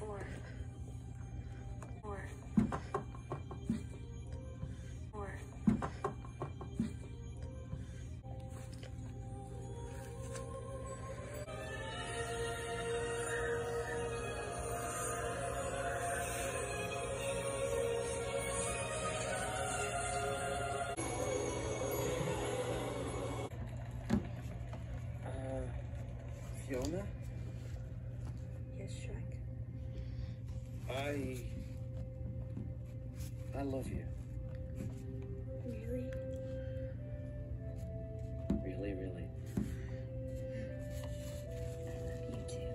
Four. Four. Four. Fiona? Yes, Shrek. I love you. Really? Really, really. I love you too.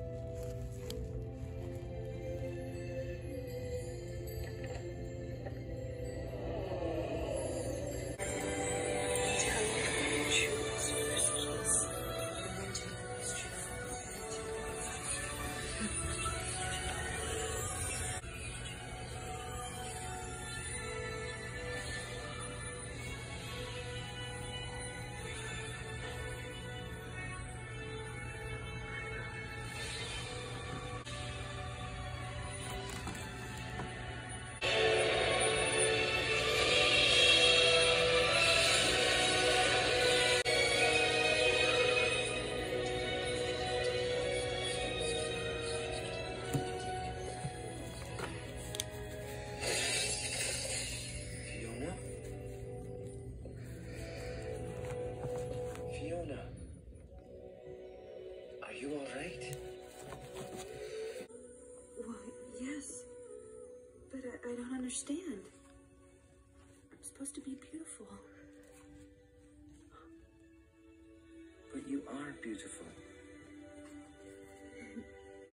Tell me the truth, first kiss, and then tell me what's true. Fiona? Fiona? Are you alright? Well, yes. But I don't understand. I'm supposed to be beautiful. But you are beautiful.